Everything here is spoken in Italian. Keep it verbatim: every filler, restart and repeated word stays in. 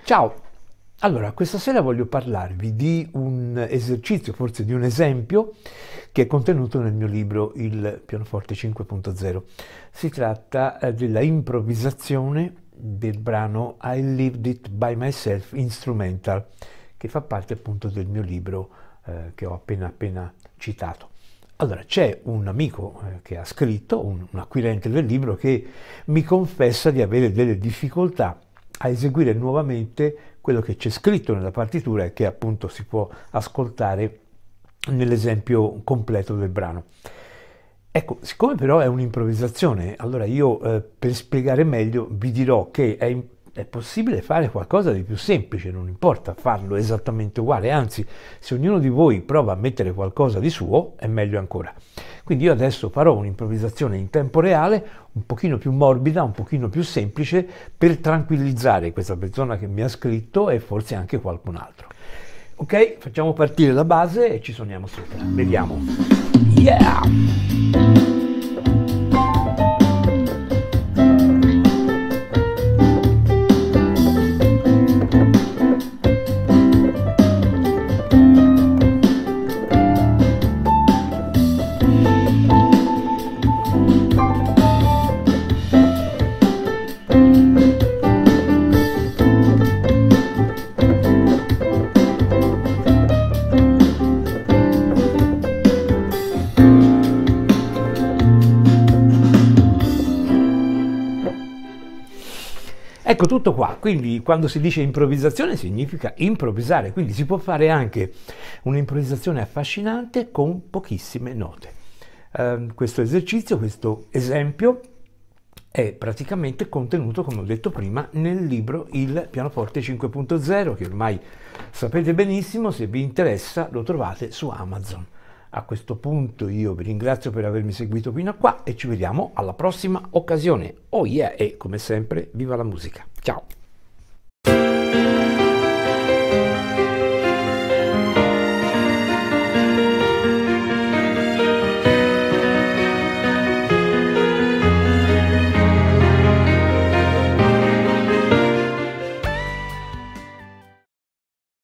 Ciao! Allora, questa sera voglio parlarvi di un esercizio, forse di un esempio, che è contenuto nel mio libro Il pianoforte cinque punto zero. Si tratta eh, della improvvisazione del brano I Lived It By Myself Instrumental, che fa parte appunto del mio libro eh, che ho appena appena citato. Allora, c'è un amico eh, che ha scritto, un, un acquirente del libro, che mi confessa di avere delle difficoltà a eseguire nuovamente quello che c'è scritto nella partitura e che appunto si può ascoltare nell'esempio completo del brano. Ecco, siccome però è un'improvvisazione, allora io eh, per spiegare meglio vi dirò che è, è possibile fare qualcosa di più semplice, non importa farlo esattamente uguale, anzi, se ognuno di voi prova a mettere qualcosa di suo, è meglio ancora. Quindi io adesso farò un'improvvisazione in tempo reale, un pochino più morbida, un pochino più semplice, per tranquillizzare questa persona che mi ha scritto e forse anche qualcun altro. Ok, facciamo partire la base e ci suoniamo sopra. Vediamo. Yeah! Ecco tutto qua, quindi quando si dice improvvisazione significa improvvisare, quindi si può fare anche un'improvvisazione affascinante con pochissime note. Eh, questo esercizio, questo esempio è praticamente contenuto, come ho detto prima, nel libro Il pianoforte cinque punto zero, che ormai sapete benissimo, se vi interessa lo trovate su Amazon. A questo punto io vi ringrazio per avermi seguito fino a qua e ci vediamo alla prossima occasione. Oh yeah! E come sempre, viva la musica! Ciao!